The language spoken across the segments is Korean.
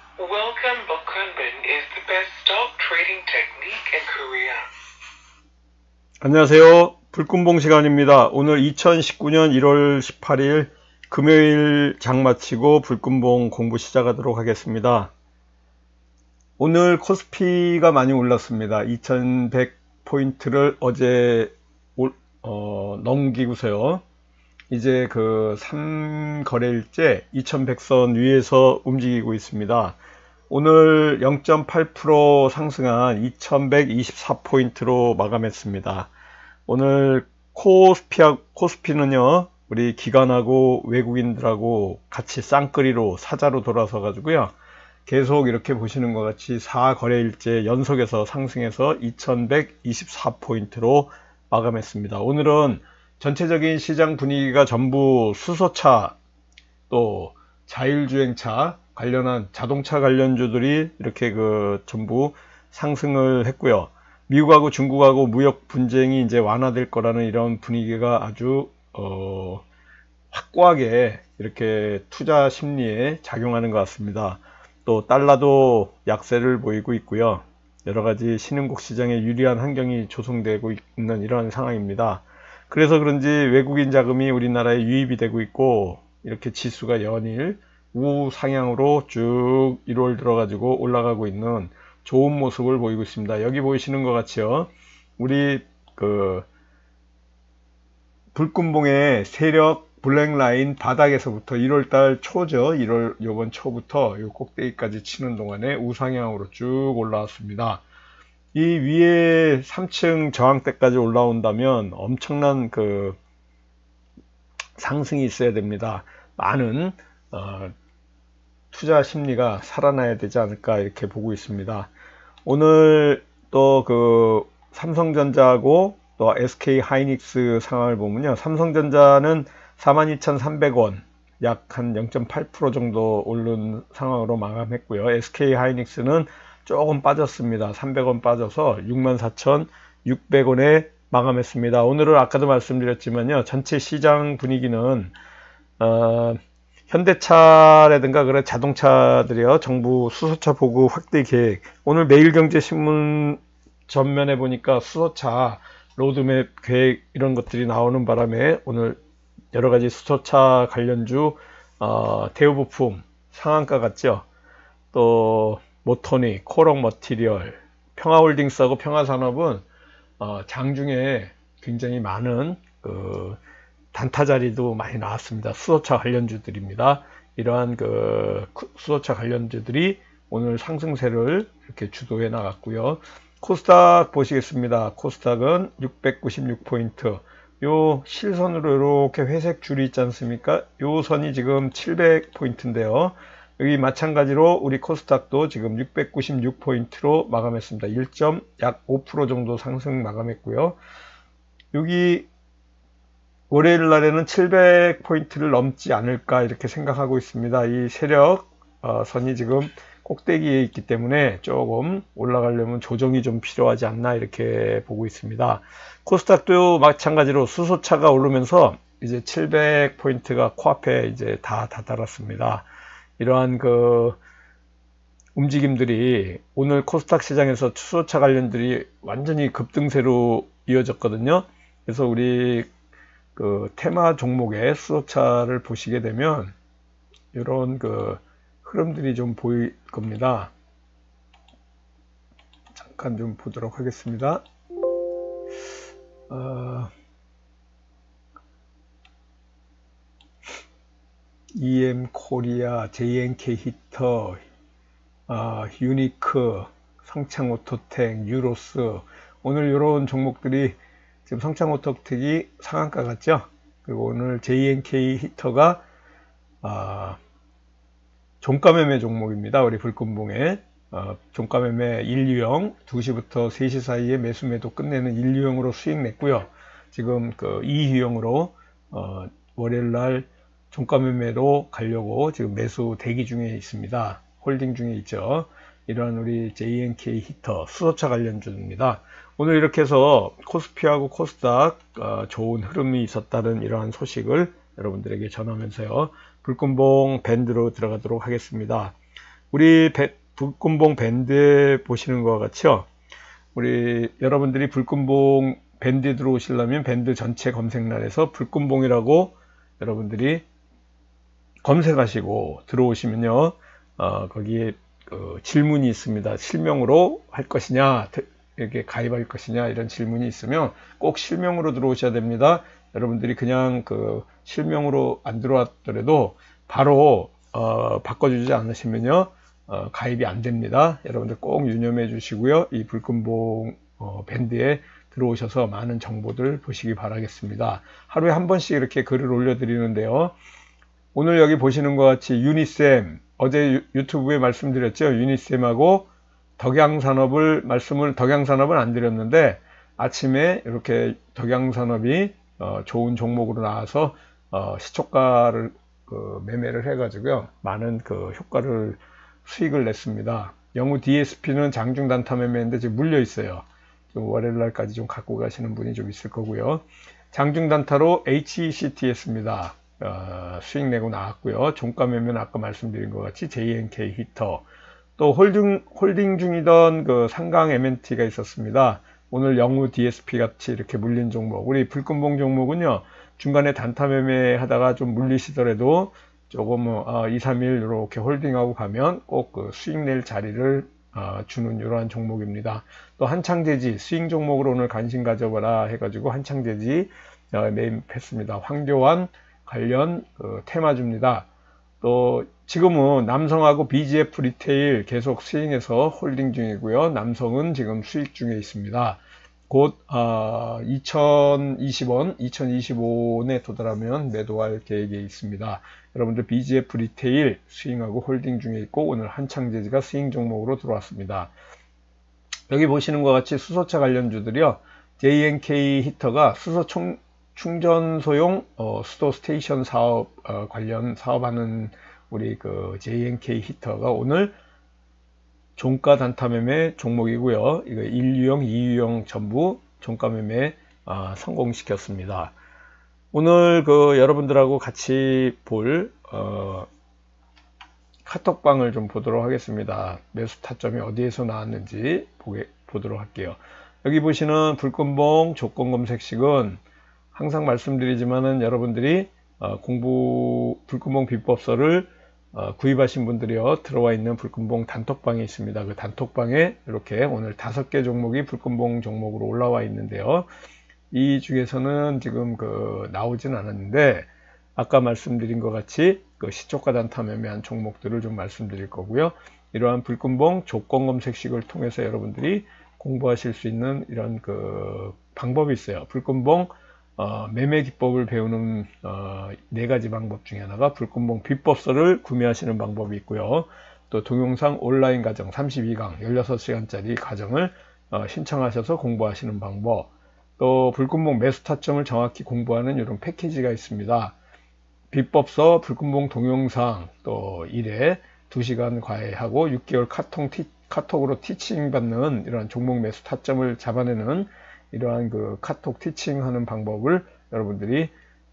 Welcome Bokkunbin is the best stock trading technique in Korea. 안녕하세요. 불금봉 시간입니다. 오늘 2019년 1월 18일 금요일 장 마치고 불금봉 공부 시작하도록 하겠습니다. 오늘 코스피가 많이 올랐습니다. 2100포인트를 어제 넘기고서요. 이제 그 3거래일째 2100선 위에서 움직이고 있습니다. 오늘 0.8% 상승한 2124포인트로 마감했습니다. 오늘 코스피는요, 우리 기관하고 외국인들하고 같이 쌍끌이로 사자로 돌아서 가지고요, 계속 이렇게 보시는 것 같이 4거래일째 연속해서 상승해서 2124포인트로 마감했습니다. 오늘은 전체적인 시장 분위기가 전부 수소차, 또 자율주행차 관련한 자동차 관련주들이 이렇게 전부 상승을 했고요. 미국하고 중국하고 무역 분쟁이 이제 완화될 거라는 이런 분위기가 아주 확고하게 이렇게 투자 심리에 작용하는 것 같습니다. 또 달러도 약세를 보이고 있고요. 여러 가지 신흥국 시장에 유리한 환경이 조성되고 있는 이런 상황입니다. 그래서 그런지 외국인 자금이 우리나라에 유입이 되고 있고, 이렇게 지수가 연일 우상향으로 쭉 1월 들어가지고 올라가고 있는 좋은 모습을 보이고 있습니다. 여기 보이시는 것 같이요, 우리 불금봉의 세력 블랙라인 바닥에서부터 1월달 초죠. 요번 초부터 요 꼭대기까지 치는 동안에 우상향으로 쭉 올라왔습니다. 이 위에 3층 저항대까지 올라온다면 엄청난 상승이 있어야 됩니다. 많은 투자 심리가 살아나야 되지 않을까 이렇게 보고 있습니다. 오늘 또 삼성전자하고 또 SK 하이닉스 상황을 보면요, 삼성전자는 42,300원, 약 한 0.8% 정도 오른 상황으로 마감했고요. SK 하이닉스는 조금 빠졌습니다. 300원 빠져서 64,600원에 마감했습니다. 오늘은 아까도 말씀드렸지만요, 전체 시장 분위기는 현대차라든가 그런 자동차들이요, 정부 수소차 보급 확대 계획, 오늘 매일경제신문 전면에 보니까 수소차 로드맵 계획 이런 것들이 나오는 바람에 오늘 여러가지 수소차 관련주 대우부품 상한가 같죠. 또 모토닉, 코럭 머티리얼, 평화홀딩스하고 평화산업은 장중에 굉장히 많은 단타 자리도 많이 나왔습니다. 수소차 관련주들입니다. 이러한 수소차 관련주들이 오늘 상승세를 이렇게 주도해 나갔고요. 코스닥 보시겠습니다. 코스닥은 696포인트. 요 실선으로 이렇게 회색 줄이 있지 않습니까? 요 선이 지금 700포인트인데요. 여기 마찬가지로 우리 코스닥도 지금 696포인트로 마감했습니다. 약 5% 정도 상승 마감했고요. 여기 월요일 날에는 700포인트를 넘지 않을까 이렇게 생각하고 있습니다. 이 세력 선이 지금 꼭대기에 있기 때문에 조금 올라가려면 조정이 좀 필요하지 않나 이렇게 보고 있습니다. 코스닥도 마찬가지로 수소차가 오르면서 이제 700포인트가 코앞에 이제 다 다다랐습니다. 이러한 움직임들이 오늘 코스닥 시장에서 수소차 관련들이 완전히 급등세로 이어졌거든요. 그래서 우리 테마 종목의 수소차를 보시게 되면 이런 흐름들이 좀 보일 겁니다. 잠깐 좀 보도록 하겠습니다. EM 코리아, JNK 히터, 유니크, 성창오토텍, 유로스, 오늘 이런 종목들이 지금 성창오토텍이 상한가 같죠. 그리고 오늘 JNK 히터가 종가매매 종목입니다. 우리 불금봉에 종가매매 1유형 2시부터 3시 사이에 매수매도 끝내는 1유형으로 수익 냈고요. 지금 2유형으로 월요일날 종가매매로 가려고 지금 매수 대기 중에 있습니다. 홀딩 중에 있죠. 이러한 우리 JNK 히터 수소차 관련주입니다. 오늘 이렇게 해서 코스피하고 코스닥 좋은 흐름이 있었다는 이러한 소식을 여러분들에게 전하면서요, 불금봉 밴드로 들어가도록 하겠습니다. 우리 불금봉 밴드에 보시는 것과 같이요. 우리 여러분들이 불금봉 밴드에 들어오시려면 밴드 전체 검색란에서 불금봉이라고 여러분들이 검색하시고 들어오시면요. 거기에 질문이 있습니다. 실명으로 할 것이냐, 이렇게 가입할 것이냐, 이런 질문이 있으면 꼭 실명으로 들어오셔야 됩니다. 여러분들이 그냥 실명으로 안 들어왔더라도 바로 바꿔주지 않으시면요. 가입이 안 됩니다. 여러분들 꼭 유념해 주시고요. 이 불금봉 밴드에 들어오셔서 많은 정보들 보시기 바라겠습니다. 하루에 한 번씩 이렇게 글을 올려드리는데요. 오늘 여기 보시는 것 같이 유니쌤, 어제 유튜브에 말씀드렸죠. 유니쌤하고 덕양산업을 덕양산업은 안 드렸는데 아침에 이렇게 덕양산업이 좋은 종목으로 나와서 시초가를 매매를 해가지고요. 많은 수익을 냈습니다. 영우 DSP는 장중 단타 매매인데 지금 물려 있어요. 월요일날까지 좀 갖고 가시는 분이 좀 있을 거고요. 장중 단타로 HECT 했습니다. 수익 내고 나왔고요. 종가 매매는 아까 말씀드린 것 같이 JNK 히터, 또 홀딩 중이던 상강 MNT가 있었습니다. 오늘 영우 DSP 같이 이렇게 물린 종목, 우리 불금봉 종목은요, 중간에 단타 매매 하다가 좀 물리시더라도 조금 2, 3일 이렇게 홀딩하고 가면 꼭 수익 낼 자리를 주는 이러한 종목입니다. 또 한창재지 스윙 종목으로 오늘 관심 가져봐라 해가지고 한창재지 매입했습니다. 황교안 관련 테마주입니다. 또 지금은 남성하고 BGF 리테일 계속 스윙해서 홀딩 중이고요. 남성은 지금 수익 중에 있습니다. 곧 2020원, 2025원에 도달하면 매도할 계획이 있습니다. 여러분들 BGF 리테일 스윙하고 홀딩 중에 있고 오늘 한창재지가 스윙 종목으로 들어왔습니다. 여기 보시는 것 같이 수소차 관련주들이요. JNK 히터가 수소 충전소용 수도 스테이션 사업 관련 사업하는 우리 JNK 히터가 오늘 종가 단타 매매 종목이고요. 이거 1유형, 2유형 전부 종가 매매 성공시켰습니다. 오늘 여러분들하고 같이 볼 카톡방을 좀 보도록 하겠습니다. 매수 타점이 어디에서 나왔는지 보도록 할게요. 여기 보시는 불금봉 조건 검색식은 항상 말씀드리지만은 여러분들이 불금봉 비법서를 구입하신 분들이요, 들어와 있는 불금봉 단톡방이 있습니다. 그 단톡방에 이렇게 오늘 5개 종목이 불금봉 종목으로 올라와 있는데요. 이 중에서는 지금 나오진 않았는데 아까 말씀드린 것 같이 시초가 단타 매매한 종목들을 좀 말씀드릴 거고요. 이러한 불금봉 조건 검색식을 통해서 여러분들이 공부하실 수 있는 이런 방법이 있어요. 불금봉 매매 기법을 배우는 4가지 방법 중에 하나가 불금봉 비법서를 구매하시는 방법이 있고요. 또 동영상 온라인 과정 32강 16시간짜리 과정을 신청하셔서 공부하시는 방법, 또 불금봉 매수 타점을 정확히 공부하는 이런 패키지가 있습니다. 비법서, 불금봉 동영상, 또 1회 2시간 과외하고 6개월 카톡으로 티칭 받는 이러한 종목 매수 타점을 잡아내는 이러한 카톡 티칭 하는 방법을 여러분들이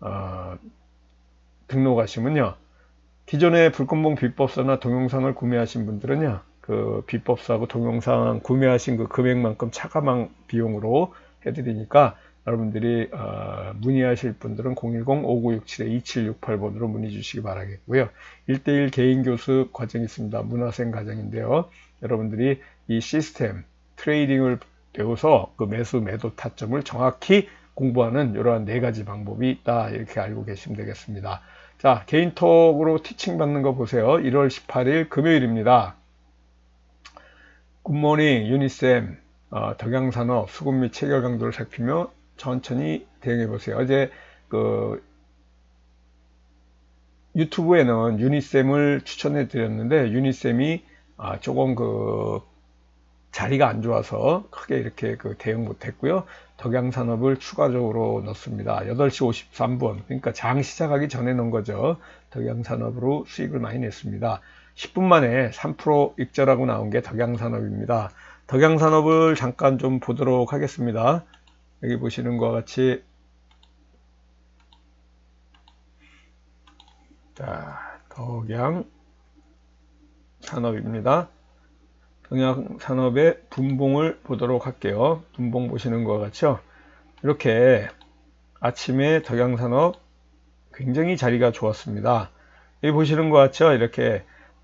등록하시면요, 기존에 불금봉 비법서나 동영상을 구매하신 분들은요, 비법서하고 동영상 구매하신 금액만큼 차감한 비용으로 해드리니까 여러분들이 문의하실 분들은 010-5967-2768번으로 문의 주시기 바라겠고요. 1:1 개인 교습 과정이 있습니다. 문화생 과정인데요. 여러분들이 이 시스템 트레이딩을 배워서 매수 매도 타점을 정확히 공부하는 이러한 4가지 방법이 있다, 이렇게 알고 계시면 되겠습니다. 자, 개인톡으로 티칭 받는 거 보세요. 1월 18일 금요일입니다. 굿모닝 유니쌤, 덕양산업 수급 및 체결 강도를 살피며 천천히 대응해 보세요. 어제 유튜브에는 유니쌤을 추천해 드렸는데 유니쌤이 조금 자리가 안 좋아서 크게 이렇게 대응 못 했고요. 덕양산업을 추가적으로 넣습니다. 8시 53분, 그러니까 장 시작하기 전에 넣은 거죠. 덕양산업으로 수익을 많이 냈습니다. 10분 만에 3% 익절하고 나온 게 덕양산업입니다. 덕양산업을 잠깐 좀 보도록 하겠습니다. 여기 보시는 것과 같이, 자, 덕양산업 동양산업입니다. 동양산업의 분봉을 보도록 할게요. 분봉 보시는 것 같죠? 이렇게 아침에 동양산업 굉장히 자리가 좋았습니다. 여기 보시는 것 같죠? 이렇게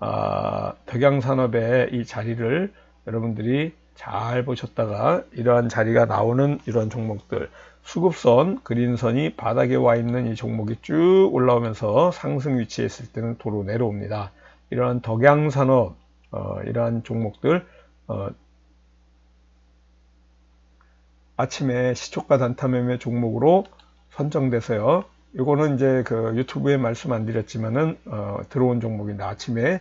동양산업의 이 자리를 여러분들이 잘 보셨다가 이러한 자리가 나오는 이러한 종목들, 수급선, 그린선이 바닥에 와 있는 이 종목이 쭉 올라오면서 상승 위치에 있을 때는 도로 내려옵니다. 이러한 덕양산업, 이러한 종목들, 아침에 시초가 단타 매매 종목으로 선정돼서요. 이거는 이제 그 유튜브에 말씀 안 드렸지만은 들어온 종목인데 아침에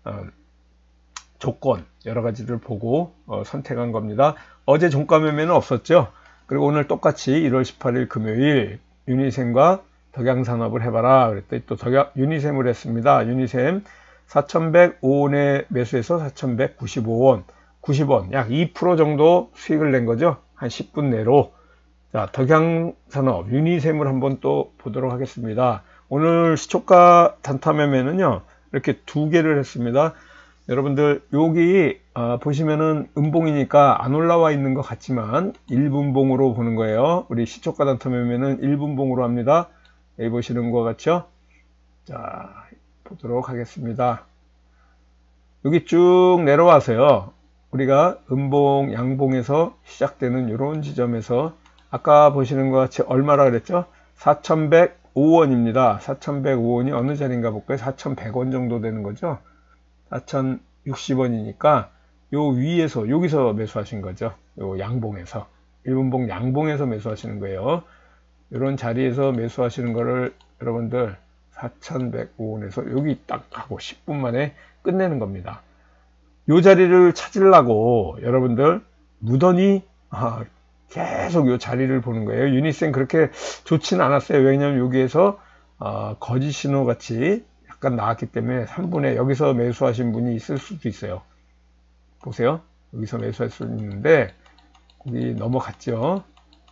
조건 여러 가지를 보고 선택한 겁니다. 어제 종가 매매는 없었죠. 그리고 오늘 똑같이 1월 18일 금요일 유니셈과 덕양산업을 해봐라 그랬더니 또 유니셈을 했습니다. 유니셈 4,105원에 매수해서 4,195원 90원 약 2% 정도 수익을 낸 거죠. 한 10분 내로. 자, 덕양산업 유니셈을 한번 또 보도록 하겠습니다. 오늘 시초가 단타 매매는요 이렇게 두 개를 했습니다. 여러분들 여기 보시면은 음봉이니까 안 올라와 있는 것 같지만 1분봉으로 보는 거예요. 우리 시초가 단타 매매는 1분봉으로 합니다. 여기 보시는 것 같죠? 자, 보도록 하겠습니다. 여기 쭉 내려와서요. 우리가 음봉, 양봉에서 시작되는 이런 지점에서 아까 보시는 것 같이 얼마라 그랬죠? 4,105원입니다. 4,105원이 어느 자리인가 볼까요? 4,100원 정도 되는 거죠? 4,060원이니까 요 위에서 여기서 매수하신 거죠. 요 양봉에서 1분봉 양봉에서 매수하시는 거예요. 이런 자리에서 매수하시는 거를 여러분들 4,105원에서 여기 딱 하고 10분 만에 끝내는 겁니다. 요 자리를 찾으려고 여러분들 무던히 계속 요 자리를 보는 거예요. 유니셈 그렇게 좋지는 않았어요. 왜냐하면 여기에서 거짓 신호 같이 약간 나왔기 때문에 3분에 여기서 매수하신 분이 있을 수도 있어요. 보세요. 여기서 매수할 수 있는데 거기 넘어갔죠.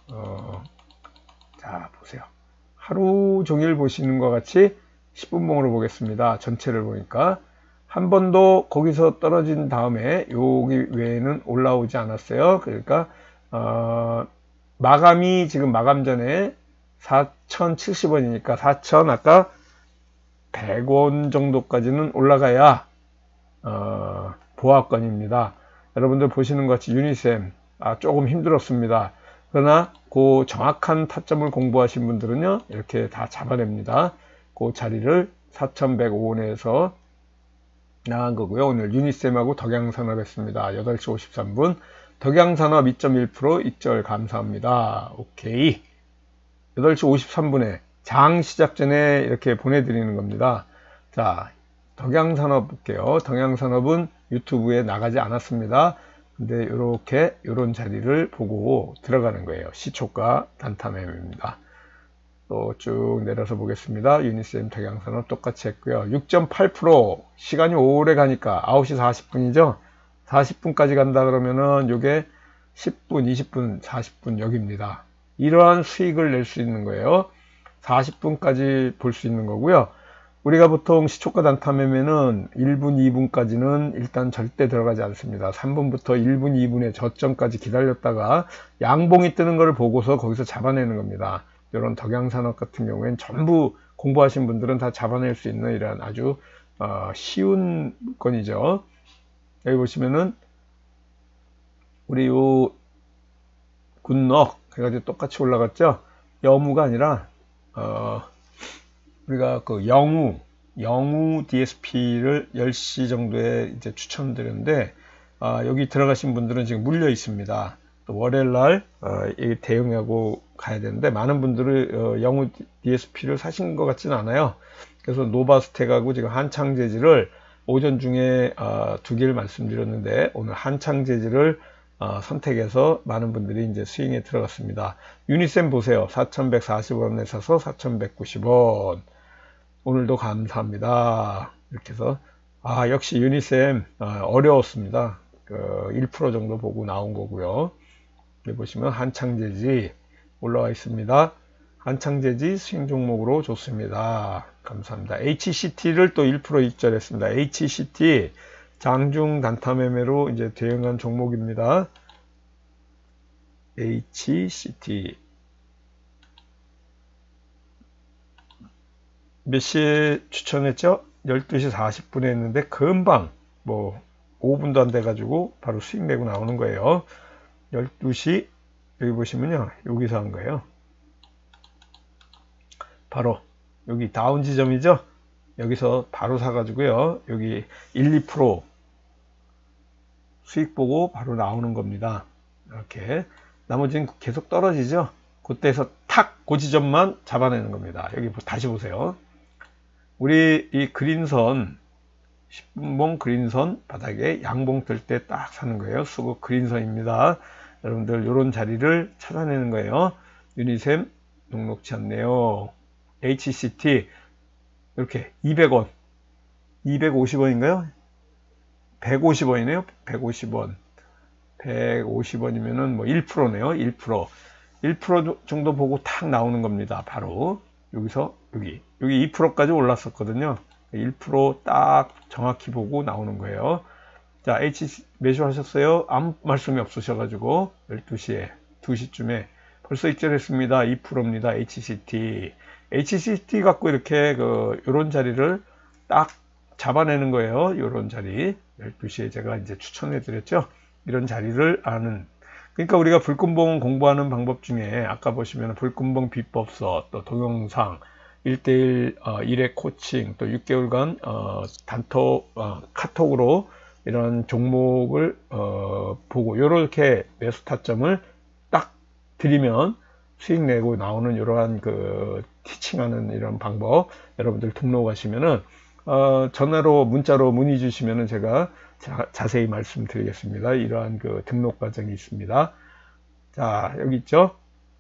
자, 보세요. 하루 종일 보시는 것 같이 10분봉으로 보겠습니다. 전체를 보니까 한 번도 거기서 떨어진 다음에 여기 외에는 올라오지 않았어요. 그러니까 마감이 지금 마감 전에 4,070원이니까 4,000 아까 100원 정도까지는 올라가야 보합권입니다. 여러분들 보시는 것 같이 유니셈 조금 힘들었습니다. 그러나 그 정확한 타점을 공부하신 분들은요 이렇게 다 잡아냅니다. 그 자리를 4,105원에서 나간 거고요. 오늘 유니셈하고 덕양산업 했습니다. 8시 53분 덕양산업 2.1% 입절 감사합니다. 오케이. 8시 53분에 장 시작 전에 이렇게 보내드리는 겁니다. 자, 덕양산업 볼게요. 덕양산업은 유튜브에 나가지 않았습니다. 근데 이렇게 이런 자리를 보고 들어가는 거예요. 시초가 단타 매매입니다. 또 쭉 내려서 보겠습니다. 유니셈 덕양산업 똑같이 했고요. 6.8% 시간이 오래 가니까 9시 40분이죠. 40분까지 간다 그러면은 이게 10분, 20분, 40분 여기입니다. 이러한 수익을 낼 수 있는 거예요. 40분까지 볼 수 있는 거고요. 우리가 보통 시초가 단타 매매는 1분, 2분까지는 일단 절대 들어가지 않습니다. 3분부터 1분, 2분의 저점까지 기다렸다가 양봉이 뜨는 걸 보고서 거기서 잡아내는 겁니다. 이런 덕양산업 같은 경우에는 전부 공부하신 분들은 다 잡아낼 수 있는 이런 아주 쉬운 건이죠. 여기 보시면은 우리 요 굿넉 해가지고 똑같이 올라갔죠. 여무가 아니라 우리가 그 영우 DSP를 10시 정도에 이제 추천드렸는데 여기 들어가신 분들은 지금 물려 있습니다. 또 월요일날 대응하고 가야 되는데 많은 분들은 영우 DSP를 사신 것 같지는 않아요. 그래서 노바스텍하고 지금 한창재질을 오전 중에 두 개를 말씀드렸는데 오늘 한창재질을 선택해서 많은 분들이 이제 스윙에 들어갔습니다. 유니셈 보세요. 4,140원에 사서 4,190원. 오늘도 감사합니다. 이렇게 해서 역시 유니셈 어려웠습니다. 1% 정도 보고 나온 거고요. 여기 보시면 한창재지 올라와 있습니다. 한창재지 스윙 종목으로 좋습니다. 감사합니다. HCT를 또 1% 입절했습니다. HCT 장중 단타 매매로 이제 대응한 종목입니다. HCT. 몇 시에 추천했죠? 12시 40분에 했는데 금방 뭐 5분도 안 돼 가지고 바로 수익 내고 나오는 거예요. 12시 여기 보시면요, 여기서 한 거예요. 바로 여기 다운 지점이죠. 여기서 바로 사 가지고요, 여기 1~2% 수익 보고 바로 나오는 겁니다. 이렇게 나머지는 계속 떨어지죠. 그때에서 탁 그 지점만 잡아내는 겁니다. 여기 다시 보세요. 우리 이 그린선 10분봉 그린선 바닥에 양봉 뜰 때 딱 사는 거예요. 수급 그린선입니다. 여러분들 이런 자리를 찾아내는 거예요. 유니셈 녹록치 않네요. HCT 이렇게 200원 250원인가요? 150원이네요. 150원 150원이면은 뭐 1%네요. 1% 정도 보고 탁 나오는 겁니다. 바로 여기서 여기 2%까지 올랐었거든요. 1% 딱 정확히 보고 나오는 거예요. 자, HC 매수하셨어요? 아무 말씀이 없으셔가지고 12시에 2시쯤에 벌써 입절했습니다. 2%입니다. HCT 갖고 이렇게 요런 자리를 딱 잡아내는 거예요. 요런 자리 12시에 제가 이제 추천해 드렸죠. 이런 자리를 아는, 그러니까 우리가 불금봉 공부하는 방법 중에 아까 보시면 불금봉 비법서, 또 동영상 1:1 1회 코칭, 또 6개월간 카톡으로 이런 종목을 보고 이렇게 매수 타점을 딱 드리면 수익 내고 나오는 이러한 티칭하는 이런 방법, 여러분들 등록하시면은 전화로 문자로 문의 주시면은 제가 자세히 말씀드리겠습니다. 이러한 등록 과정이 있습니다. 자, 여기 있죠.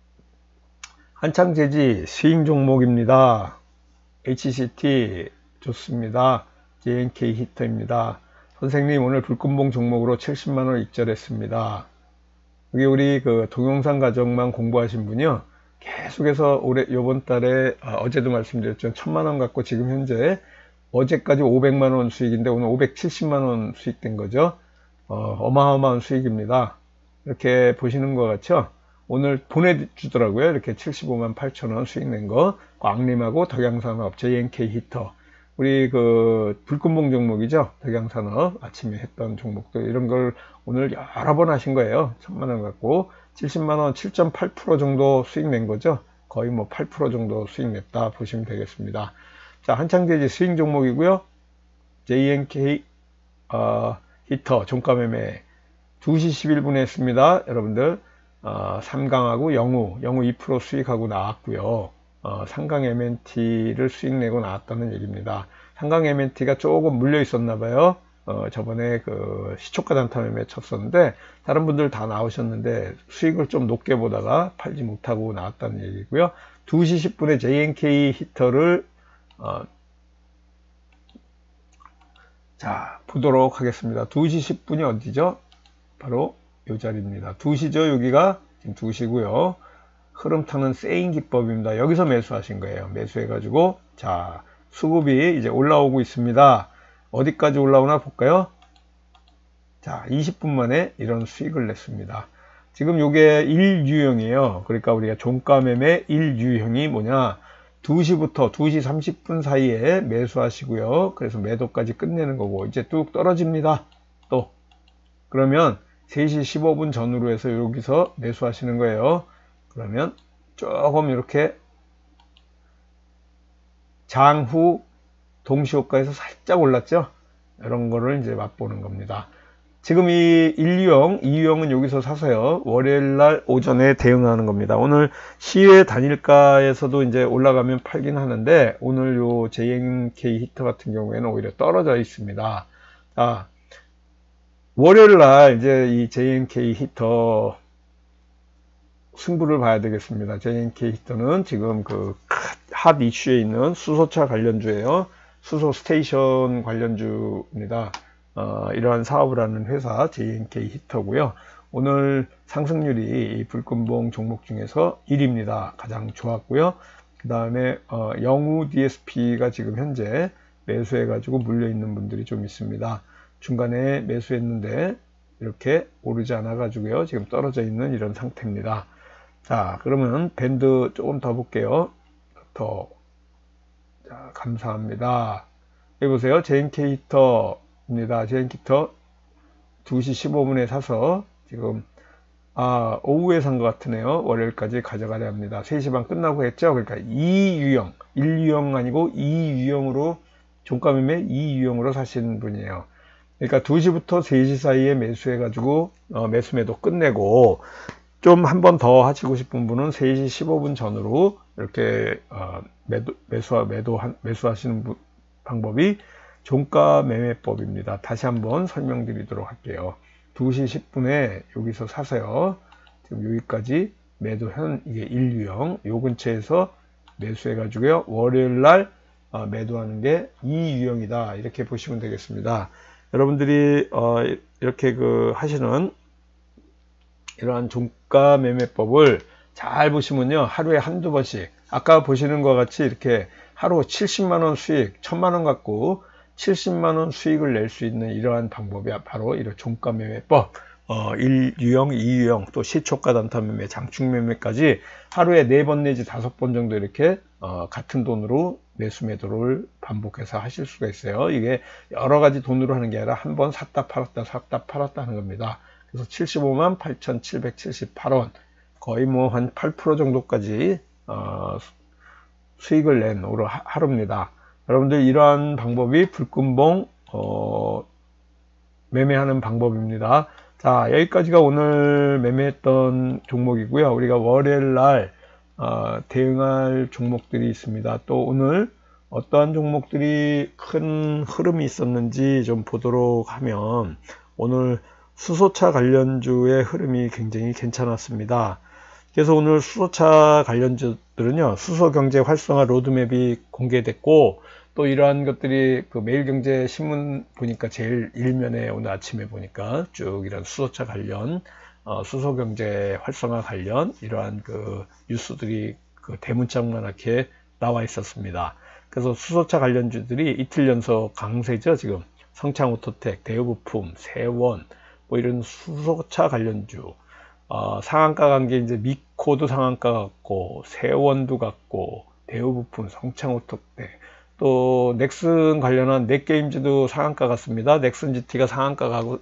한창재지 스윙 종목입니다. HCT 좋습니다. JNK 히터입니다. 선생님 오늘 불금봉 종목으로 70만원 입절했습니다. 여기 우리 동영상 과정만 공부하신 분이요, 계속해서 요번 달에 어제도 말씀드렸죠. 1000만원 갖고 지금 현재 어제까지 500만원 수익인데 오늘 570만원 수익된 거죠. 어마어마한 수익입니다. 이렇게 보시는 것 같죠. 오늘 보내주더라고요. 이렇게 75만 8천원 수익 낸 거. 광림하고 덕양산업 JNK 히터. 우리 불금봉 종목이죠. 덕양산업 아침에 했던 종목들, 이런 걸 오늘 여러 번 하신 거예요. 1000만원 갖고 70만원 7.8% 정도 수익 낸 거죠. 거의 뭐 8% 정도 수익 냈다 보시면 되겠습니다. 자, 한창재지 스윙 종목이고요. JNK 히터 종가 매매 2시 11분에 했습니다. 여러분들 3강하고 영우 2% 수익하고 나왔고요. 3강 MNT를 수익 내고 나왔다는 얘기입니다. 3강 MNT가 조금 물려 있었나 봐요. 저번에 시초가 단타 매매 쳤었는데 다른 분들 다 나오셨는데 수익을 좀 높게 보다가 팔지 못하고 나왔다는 얘기고요. 2시 10분에 JNK 히터를 자, 보도록 하겠습니다. 2시 10분이 어디죠? 바로 이 자리입니다. 2시죠. 여기가 지금 2시고요. 흐름 타는 세인 기법입니다. 여기서 매수하신 거예요. 매수해가지고, 자, 수급이 이제 올라오고 있습니다. 어디까지 올라오나 볼까요? 자, 20분 만에 이런 수익을 냈습니다. 지금 요게 1유형이에요. 그러니까 우리가 종가 매매 1유형이 뭐냐? 2시부터 2시 30분 사이에 매수하시고요. 그래서 매도까지 끝내는 거고, 이제 뚝 떨어집니다. 또. 그러면 3시 15분 전후로 해서 여기서 매수하시는 거예요. 그러면 조금 이렇게 장후 동시효과에서 살짝 올랐죠. 이런 거를 이제 맛보는 겁니다. 지금 이 1유형, 2유형은 여기서 사서요. 월요일날 오전에 대응하는 겁니다. 오늘 시외 단일가에서도 이제 올라가면 팔긴 하는데 오늘 요 JNK 히터 같은 경우에는 오히려 떨어져 있습니다. 자, 월요일날 이제 이 JNK 히터 승부를 봐야 되겠습니다. JNK 히터는 지금 핫 이슈에 있는 수소차 관련주예요. 수소 스테이션 관련주입니다. 이러한 사업을 하는 회사 JNK 히터고요. 오늘 상승률이 이 불금봉 종목 중에서 1위입니다. 가장 좋았고요. 그 다음에 영우 DSP가 지금 현재 매수해 가지고 물려 있는 분들이 좀 있습니다. 중간에 매수했는데 이렇게 오르지 않아 가지고요. 지금 떨어져 있는 이런 상태입니다. 자, 그러면 밴드 조금 더 볼게요. 자, 감사합니다. 여기 보세요. JNK 히터입니다. JNK 히터 2시 15분에 사서 지금 오후에 산 것 같으네요. 월요일까지 가져가려 합니다. 3시 반 끝나고 했죠. 그러니까 2유형, 1유형 아니고 2유형으로 종가 매매 2유형으로 사시는 분이에요. 그러니까 2시부터 3시 사이에 매수해 가지고 매수 매도 끝내고 좀 한 번 더 하시고 싶은 분은 3시 15분 전으로 이렇게 매수하시는 방법이 종가 매매법입니다. 다시 한번 설명드리도록 할게요. 2시 10분에 여기서 사세요. 지금 여기까지 매도현 이게 1유형, 요 근처에서 매수해 가지고요. 월요일 날 매도하는 게 2유형이다. 이렇게 보시면 되겠습니다. 여러분들이 이렇게 하시는 이러한 종가 매매법을 잘 보시면요. 하루에 한두 번씩 아까 보시는 것 같이 이렇게 하루 70만원 수익, 1000만원 갖고 70만원 수익을 낼 수 있는 이러한 방법이 바로 이런 종가 매매법 1유형, 2유형, 또 시초가 단타 매매, 장축 매매까지 하루에 4번 내지 5번 정도 이렇게 같은 돈으로 매수 매도를 반복해서 하실 수가 있어요. 이게 여러 가지 돈으로 하는 게 아니라 한 번 샀다 팔았다 샀다 팔았다 하는 겁니다. 그래서 75만 8,778원 거의 뭐 한 8% 정도까지 수익을 낸 하루입니다. 여러분들 이러한 방법이 불금봉 매매하는 방법입니다. 자, 여기까지가 오늘 매매했던 종목이고요. 우리가 월요일 날 대응할 종목들이 있습니다. 또 오늘 어떠한 종목들이 큰 흐름이 있었는지 좀 보도록 하면 오늘 수소차 관련주의 흐름이 굉장히 괜찮았습니다. 그래서 오늘 수소차 관련주들은요, 수소경제 활성화 로드맵이 공개됐고, 또 이러한 것들이 매일경제 신문 보니까 제일 일면에 오늘 아침에 보니까 쭉 이런 수소차 관련, 수소경제 활성화 관련 이러한 뉴스들이 대문짝만하게 나와 있었습니다. 그래서 수소차 관련주들이 이틀 연속 강세죠. 지금 성창오토텍, 대우부품, 세원, 뭐 이런 수소차 관련주. 상한가 간 게 이제 미코도 상한가 같고, 세원도 같고, 대우부품, 성창오토텍, 또 넥슨 관련한 넷게임즈도 상한가 같습니다. 넥슨 GT가 상한가 가고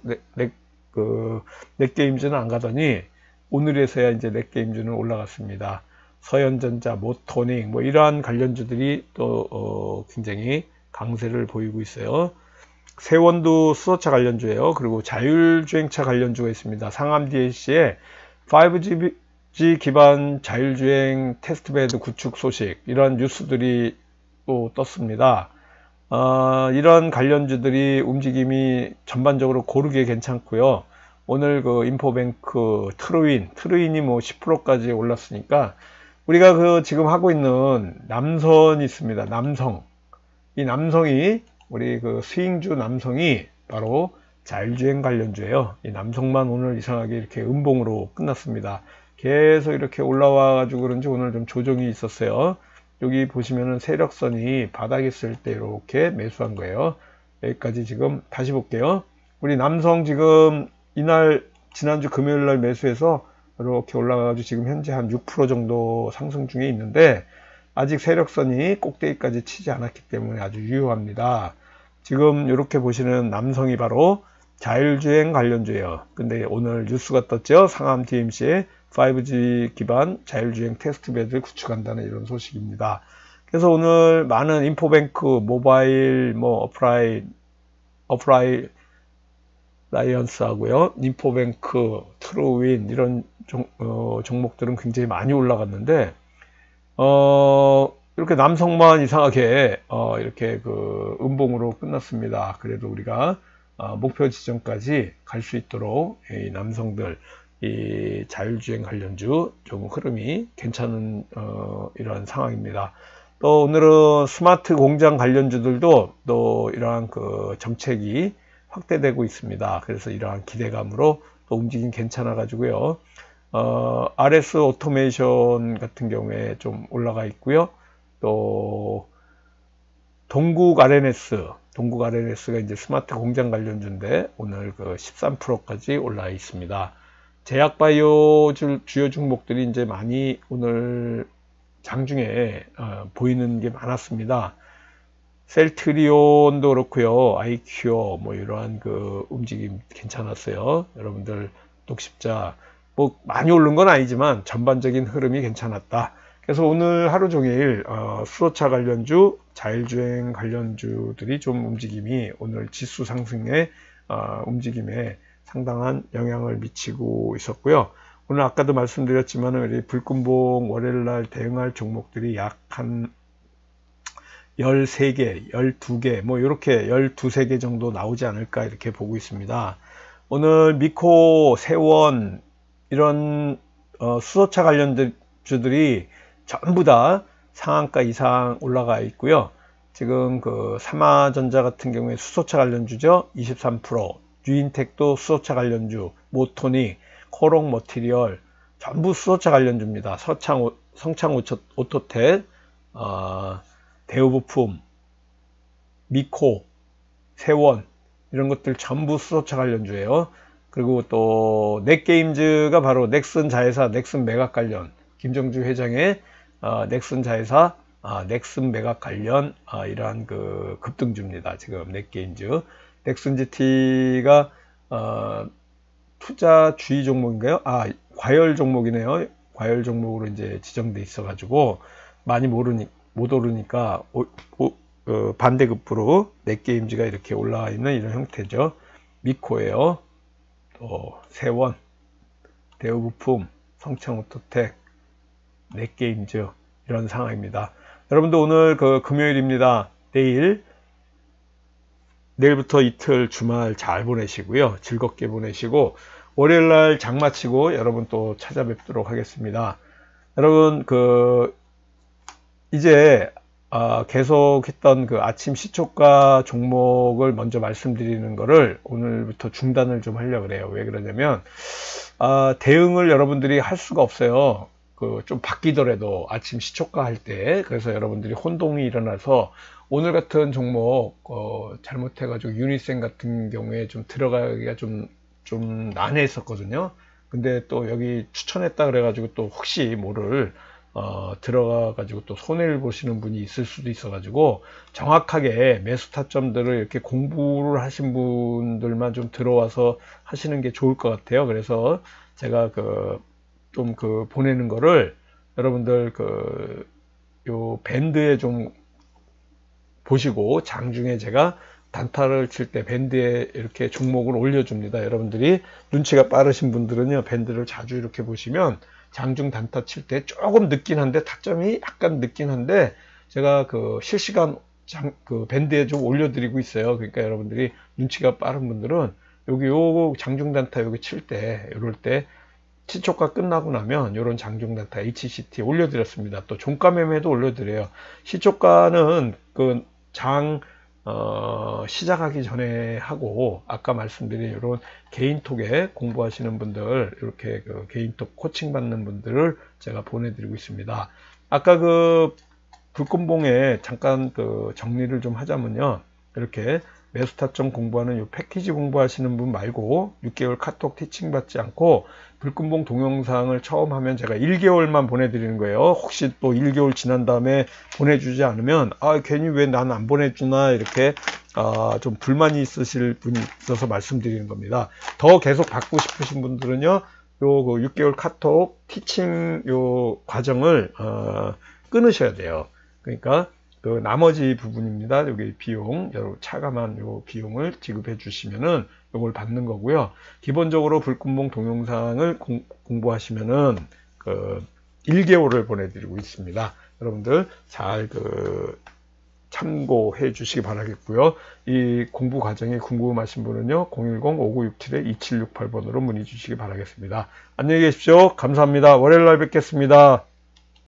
넷게임즈는 안 가더니 오늘에서야 이제 넷게임즈는 올라갔습니다. 서현전자, 모토닉 뭐 이러한 관련주들이 또 굉장히 강세를 보이고 있어요. 세원도 수소차 관련주예요. 그리고 자율주행차 관련주가 있습니다. 상암 DLC에 5G 기반 자율주행 테스트베드 구축 소식 이러한 뉴스들이 또 떴습니다. 이런 관련주들이 움직임이 전반적으로 고르게 괜찮고요. 오늘 인포뱅크, 트루인이 뭐 10%까지 올랐으니까 우리가 지금 하고 있는 남선이 있습니다. 남성. 이 남성이 우리 스윙주 남성이 바로 자율주행 관련주예요. 이 남성만 오늘 이상하게 이렇게 음봉으로 끝났습니다. 계속 이렇게 올라와 가지고 그런지 오늘 좀 조정이 있었어요. 여기 보시면은 세력선이 바닥에 있을 때 이렇게 매수한 거예요. 여기까지 지금 다시 볼게요. 우리 남성 지금 이날 지난주 금요일 날 매수해서 이렇게 올라가가지고 지금 현재 한 6% 정도 상승 중에 있는데 아직 세력선이 꼭대기까지 치지 않았기 때문에 아주 유효합니다. 지금 이렇게 보시는 남성이 바로 자율주행 관련주예요. 근데 오늘 뉴스가 떴죠. 상암 DMC에 5G 기반 자율주행 테스트베드를 구축한다는 이런 소식입니다. 그래서 오늘 많은 인포뱅크, 모바일, 어프라이언스 하고요. 인포뱅크, 트루윈 이런 종목들은 굉장히 많이 올라갔는데 이렇게 남성만 이상하게 이렇게 음봉으로 끝났습니다. 그래도 우리가 목표 지점까지 갈 수 있도록 이 남성들 이 자율주행 관련주 좀 흐름이 괜찮은 이러한 상황입니다. 또 오늘은 스마트 공장 관련주들도 또 이러한 정책이 확대되고 있습니다. 그래서 이러한 기대감으로 또 움직임 괜찮아 가지고요. RS 오토메이션 같은 경우에 좀 올라가 있고요. 또 동국 RNS 동국 RNS가 이제 스마트 공장 관련주인데 오늘 그 13%까지 올라 있습니다. 제약바이오 주요 종목들이 이제 많이 오늘 장중에 보이는 게 많았습니다. 셀트리온도 그렇고요, 아이큐어 뭐 이러한 그 움직임 괜찮았어요. 여러분들 독십자 뭐 많이 오른 건 아니지만 전반적인 흐름이 괜찮았다. 그래서 오늘 하루 종일 수소차 관련주, 자율주행 관련주들이 좀 움직임이 오늘 지수 상승의 움직임에 상당한 영향을 미치고 있었고요. 오늘 아까도 말씀드렸지만 우리 불금봉 월요일날 대응할 종목들이 약 한 13개, 12개 뭐 이렇게 12~13개 정도 나오지 않을까 이렇게 보고 있습니다. 오늘 미코, 세원 이런 수소차 관련주들이 전부 다 상한가 이상 올라가 있고요. 지금 그 삼화전자 같은 경우에 수소차 관련주죠. 23%, 뉴인텍도 수소차 관련주, 모토닉, 코롱 머티리얼 전부 수소차 관련주입니다. 성창 오토텍, 대우부품, 미코, 세원 이런 것들 전부 수소차 관련주예요. 그리고 또 넷게임즈가 바로 넥슨 자회사 넥슨 매각 관련, 김정주 회장의 넥슨 자회사 넥슨 매각 관련 이러한 그 급등주입니다. 지금 넷게임즈, 넥슨 GT가 투자 주의 종목인가요? 과열 종목이네요. 과열 종목으로 이제 지정돼 있어 가지고 많이 못 오르니까 반대급부로 넷게임즈가 이렇게 올라와 있는 이런 형태죠. 미코예요. 또 세원, 대우부품, 성창오토텍, 넷게임즈 이런 상황입니다. 여러분들 오늘 그 금요일입니다. 내일부터 이틀 주말 잘 보내시고요. 즐겁게 보내시고 월요일날 장 마치고 여러분 또 찾아뵙도록 하겠습니다. 여러분 이제 계속 했던 그 아침 시초가 종목을 먼저 말씀드리는 거를 오늘부터 중단을 좀 하려고 그래요. 왜 그러냐면 대응을 여러분들이 할 수가 없어요. 좀 바뀌더라도 아침 시초가 할 때. 그래서 여러분들이 혼동이 일어나서 오늘 같은 종목 잘못해 가지고 유니센 같은 경우에 좀 들어가기가 좀 난해했었거든요. 근데 또 여기 추천했다 그래 가지고 또 혹시 모를 들어가 가지고 또 손해를 보시는 분이 있을 수도 있어 가지고 정확하게 매수 타점들을 이렇게 공부를 하신 분들만 좀 들어와서 하시는 게 좋을 것 같아요. 그래서 제가 좀 보내는 거를 여러분들 요 밴드에 좀 보시고 장중에 제가 단타를 칠 때 밴드에 이렇게 종목을 올려줍니다. 여러분들이 눈치가 빠르신 분들은요, 밴드를 자주 이렇게 보시면 장중 단타 칠 때 조금 늦긴 한데 타점이 약간 늦긴 한데 제가 실시간 밴드에 좀 올려드리고 있어요. 그러니까 여러분들이 눈치가 빠른 분들은 요 장중 단타 여기 칠 때 이럴 때 시초가 끝나고 나면 이런 장중 단타 HCT 올려드렸습니다. 또 종가 매매도 올려드려요. 시초가는 시작하기 전에 하고 아까 말씀드린 이런 개인톡에 공부하시는 분들 이렇게 개인톡 코칭 받는 분들을 제가 보내드리고 있습니다. 아까 불금봉에 잠깐 정리를 좀 하자면요, 이렇게 매수 타점 공부하는 이 패키지 공부하시는 분 말고 6개월 카톡 티칭 받지 않고 불금봉 동영상을 처음 하면 제가 1개월만 보내드리는 거예요. 혹시 또 1개월 지난 다음에 보내주지 않으면 괜히 왜 난 안 보내주나 이렇게 좀 불만이 있으실 분이 있어서 말씀드리는 겁니다. 더 계속 받고 싶으신 분들은요, 요 6개월 카톡 티칭 요 과정을 끊으셔야 돼요. 그러니까 나머지 부분입니다. 여기 비용, 차감한 요 비용을 지급해 주시면은 요걸 받는 거고요. 기본적으로 불금봉 동영상을 공부하시면은 1개월을 보내드리고 있습니다. 여러분들 잘 참고해 주시기 바라겠고요. 이 공부 과정이 궁금하신 분은요, 010-5967-2768번으로 문의 주시기 바라겠습니다. 안녕히 계십시오. 감사합니다. 월요일 날 뵙겠습니다.